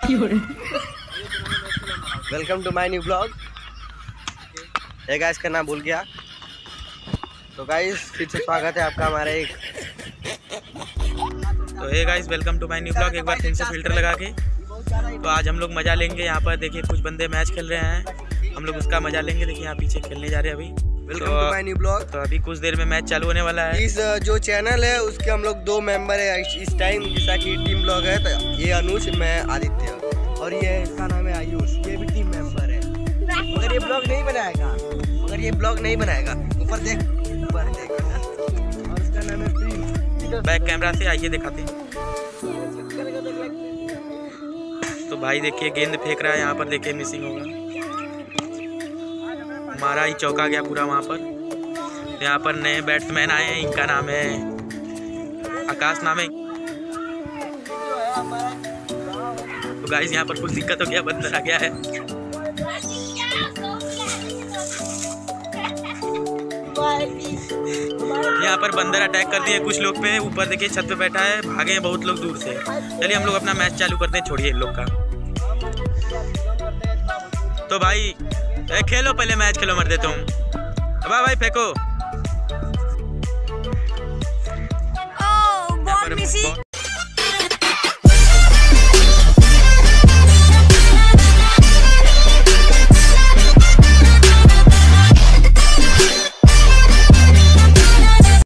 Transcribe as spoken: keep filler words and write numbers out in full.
Welcome to my new blog. ये guys का नाम भूल गया, तो गाइस फिर से स्वागत है आपका हमारे एक तो hey guys welcome to my new blog. एक बार फिर से फिल्टर लगा के तो आज हम लोग मजा लेंगे। यहाँ पर देखिए कुछ बंदे मैच खेल रहे हैं, हम लोग उसका मजा लेंगे। देखिए यहाँ पीछे खेलने जा रहे हैं अभी। Welcome to my new blog. तो अभी कुछ देर में मैच चालू होने वाला है। इस जो चैनल है उसके हम लोग दो मेंबर है इस टाइम, जैसा कि टीम ब्लॉग है। तो ये अनुज, मैं आदित्य, और ये इसका नाम है आयुष, ये भी टीम मेंबर है। मगर ये ब्लॉग नहीं बनाएगा मगर ये ब्लॉग नहीं बनाएगा ऊपर देख ऊपर देख और इसका नाम है प्रिंस। बैक कैमरा से आइए दिखाते हैं। तो भाई देखिए गेंद फेंक रहा है, यहाँ पर देखिए मिसिंग होगा, हमारा ही चौका गया पूरा वहाँ पर। यहाँ पर नए बैट्समैन आए हैं, इनका नाम है आकाश नाम है। तो गाइस यहाँ पर कुछ दिक्कत हो गया, बंदर आ गया है। यहाँ पर बंदर अटैक कर दिए कुछ लोग पे। ऊपर देखिए छत पे बैठा है, भागे हैं बहुत लोग दूर से। चलिए हम लोग अपना मैच चालू करते हैं, छोड़िए इन लोग का। तो भाई ए, खेलो पहले मैच खेलो मर दे तुम। अब भाई फेंको।